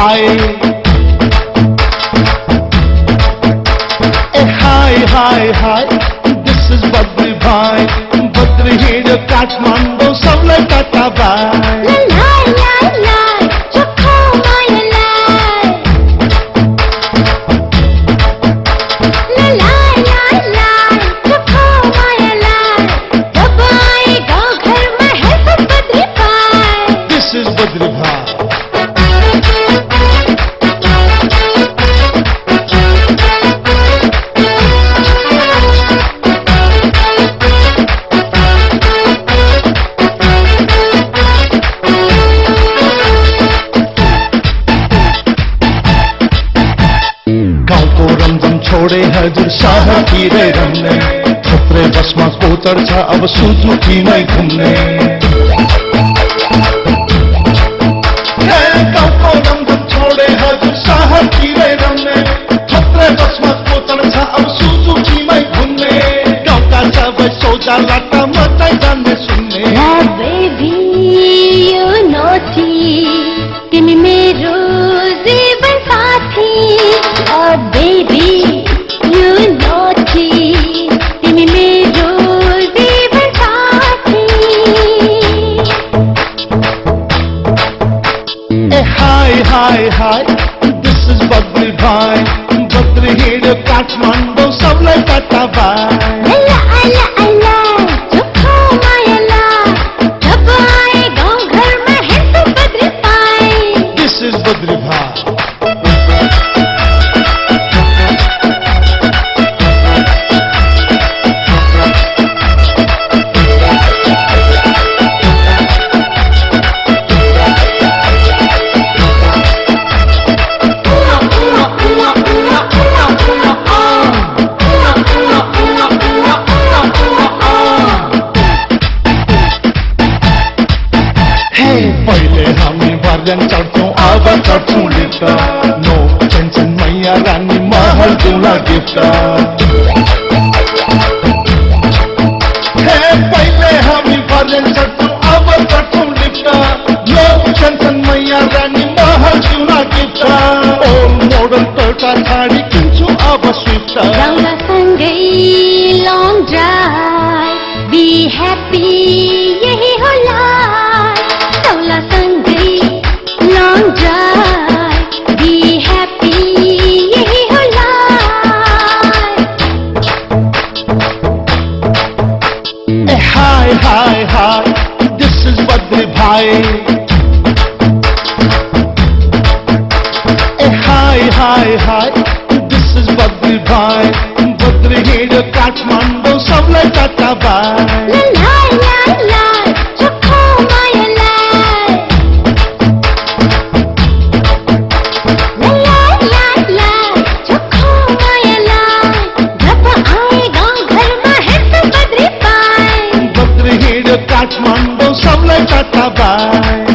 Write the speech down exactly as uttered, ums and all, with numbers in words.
भाई। ए hi hi hi this is Badri भाई, बद्री हिल काठमांडू सबले टाटा बाय। लाई लाई लाई चखो माया लाई, लाई लाई लाई चखो माया लाई, जब आएगा घर में है सब बद्री भाई। दिस इज बद्री भाई। रमझम छोड़े हजुर शहर की रे रमने, थुप्रै बसमा कोतर छ अब सुजुकी नै घुम्ने। गाउँको रमझम छोड़े हजुर शहर की रे रमने, थुप्रै बसमा कोतर छ अब सुजुकी मै घुम्ने। गाउँका सबै सोझा लाटा मात्रै जान्ने सुन्ने। बेबी यू नोटी तिमी मेरो जीवन साथी। Oh baby, you naughty, तिमी मेरो जीवन साथी। ए hi hi hi this is Badri भाई, बद्री हिल काठमांडू सबले टाटा बाय। अला अला अला चखो माया लाई, जब आए गाँव घर में है सब बद्री भाई। दिस इज बद्री भाई। पहिले हामी भर्जन चढ्छौँ अब चढ्छौँ लिफ्ट, नो टेन्सन मैया रानी महल दिउँला गिफ्ट। पहिले हामी भर्जन चढ्छौँ अब चढ्छौँ लिफ्ट, नो टेन्सन मैया रानी महल दिउँला गिफ्ट। ओल्ड मोडल टोटा गाडी किन्छु अब स्विफ्ट। जाउँला सँगै लङ ड्राइभ, बी ह्याप्पी यही हो लाइफ। जाउँला सँगै लङ ड्राइभ, बी ह्याप्पी यही हो लाइफ। ए hi hi hi this is Badri भाई। ए hi hi hi this is Badri भाई, बद्री हिल काठमांडू सबले टाटा बाय। लाई लाई लाई चखो माया लाई, लाई लाई लाई चखो माया लाई, जब आए गाँव घर में है सब बद्री भाई। बद्री हिल काठमांडू सबले टाटा बाय।